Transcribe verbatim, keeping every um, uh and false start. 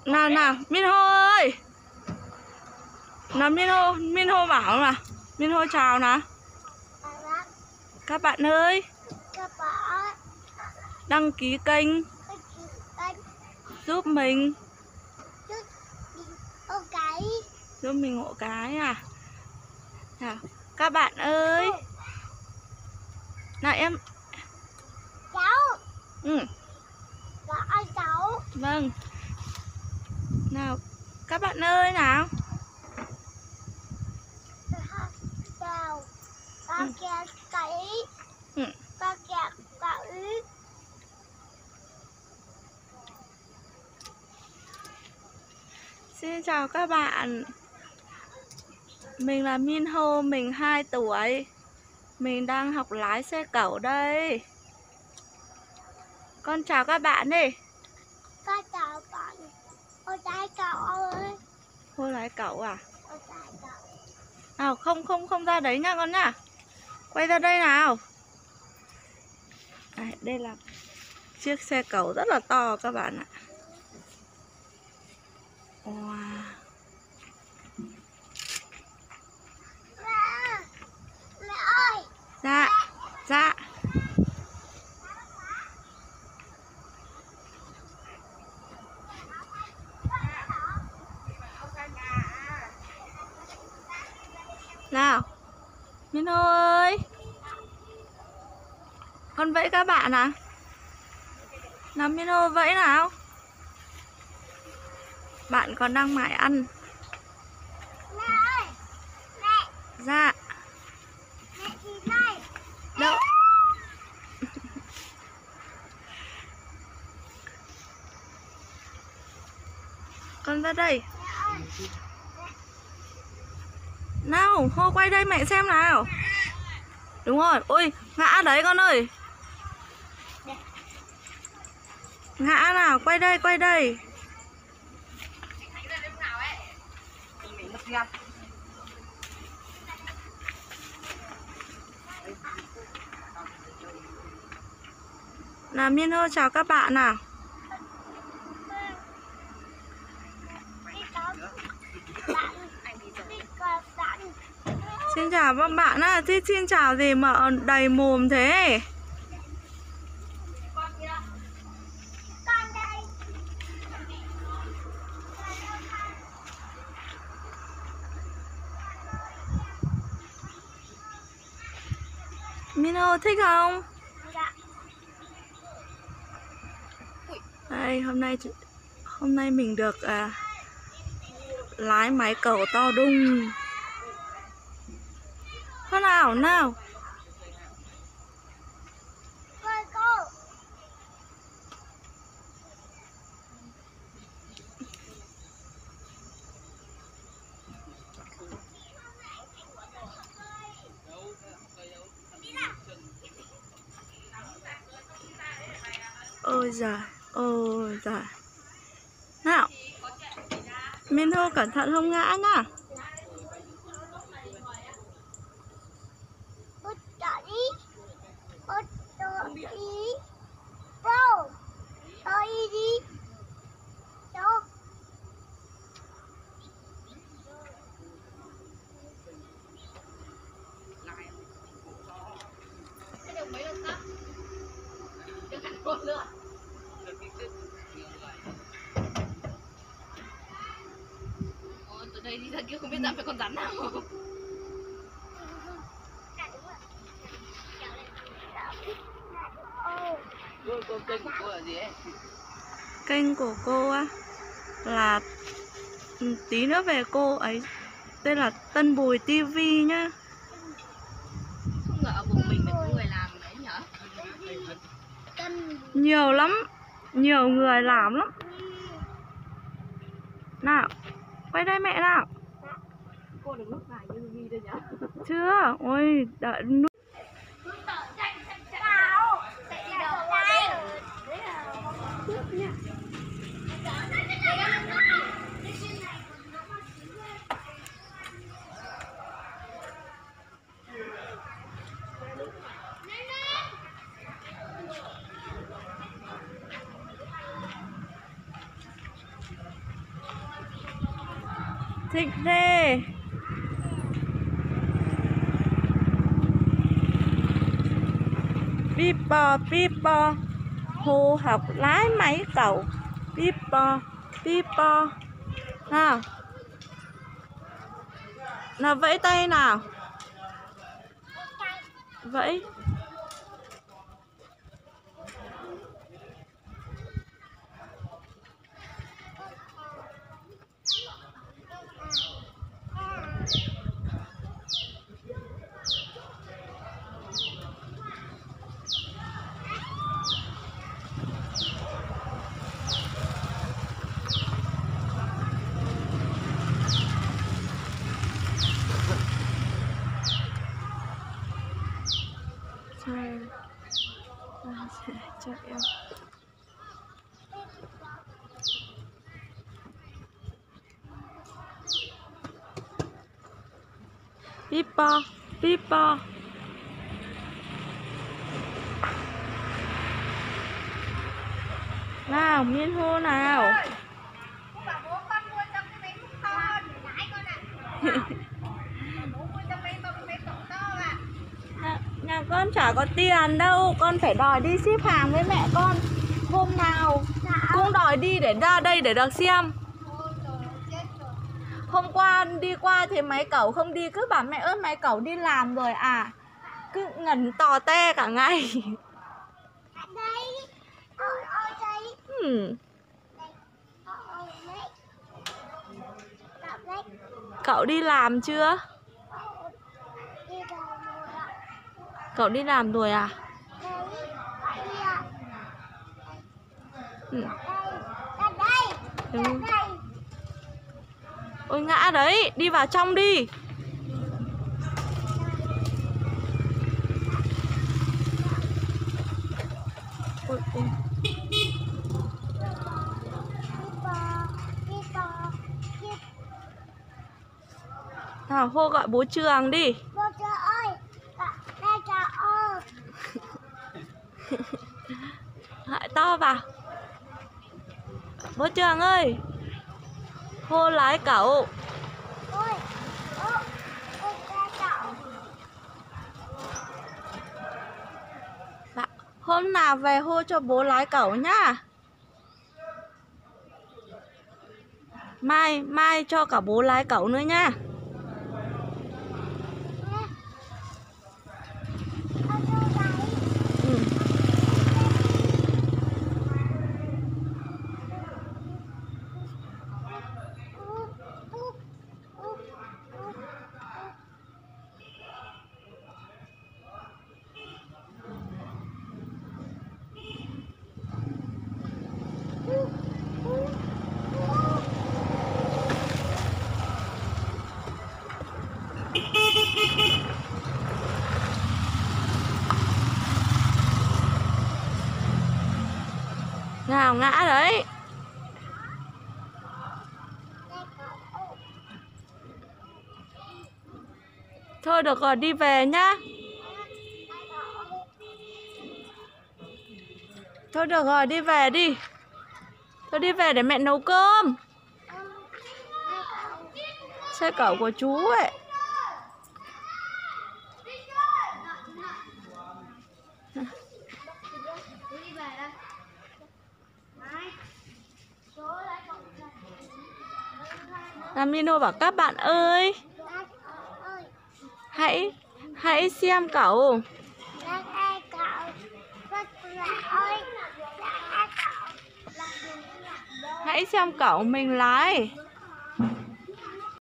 Nào nào, Minho ơi. Nào Minho, Minho bảo mà. Minho chào nào. Các bạn ơi. Đăng ký kênh giúp mình. Giúp mình hộ cái à. Nào, các bạn ơi. Nào em. Cháu. Ừ. Gọi cháu. Vâng. Nào, các bạn ơi nào. Chào. Con Ừ. kẹt cậy. Ừ. Con kẹt cậy. Xin chào các bạn. Mình là Minho, mình hai tuổi. Mình đang học lái xe cẩu đây. Con chào các bạn đi. Con chào bạn. Cô trai cậu ơi. Cô lái cẩu à? Cô trai cậu. Nào không không không ra đấy nha con nhá. Quay ra đây nào. À, đây là chiếc xe cẩu rất là to các bạn ạ. Wow. Mẹ. Mẹ ơi. Dạ. Dạ. Nào Minho ơi. Con vẫy các bạn à. Nào Minho vẫy nào. Bạn còn đang mải ăn. Mẹ ơi. Mẹ. Dạ. Mẹ gì đây? Đâu. Con ra đây. Nào, hô quay đây mẹ xem nào. Đúng rồi, ôi, ngã đấy con ơi. Ngã nào, quay đây, quay đây. Nào Minho chào các bạn nào. Xin chào các bạn á, à. Xin chào gì mà đầy mồm thế. Minho thích không? Đây, hôm nay hôm nay mình được à, lái máy cẩu to đùng. Con nào nào. Ôi giời, ôi giời. Nào Minho cẩn thận không ngã nhá. Từ đây đi ra kia không biết dám phải con rắn nào. Cô, cô, kênh của cô là gì ấy? Kênh của cô á là tí nữa về cô ấy tên là Tân Bùi ti vi nhá. Không ngờ ở vùng mình phải có người làm đấy nhở? Nhiều lắm, nhiều người làm lắm. Nào, quay đây mẹ nào. Cô đừng lúc này như Mi đây nhở? Chưa, ôi đợi nút. Thích thế. Bíp bò, bíp bò. Hồ học lái máy cẩu. Bíp bò, bíp bò. Nào. Nào vẫy tay nào. Vẫy. Chơi. Ta sẽ cho em. Bíp bò, bíp bò. Nào, Miên hô nào. Nhà, nhà con chả có tiền đâu, con phải đòi đi ship hàng với mẹ con. Hôm nào cũng đòi đi để ra đây để được xem. Hôm qua đi qua thì máy cẩu không đi, cứ bảo mẹ ơi máy cẩu đi làm rồi à. Cứ ngẩn tò te cả ngày. Hmm. Cậu đi làm chưa? Cậu đi làm rồi à? Ừ. Ừ. Ôi ngã đấy, đi vào trong đi. Ôi, ôi. Nào hô gọi bố Trường đi. Bố Trường ơi, đây là ơi. Hãy to vào. Bố Trường ơi. Hô lái cẩu. Ôi, ô, ô, cậu. Dạ. Hôm nào về hô cho bố lái cẩu nhá. Mai, mai cho cả bố lái cẩu nữa nhá. Ừ. Nào ngã đấy. Thôi được rồi, đi về nhá. Thôi được rồi, đi về đi. Thôi đi về để mẹ nấu cơm. Xe cẩu của chú ấy. Là Mino bảo các bạn ơi, hãy hãy xem cẩu. Hãy xem cẩu mình lái.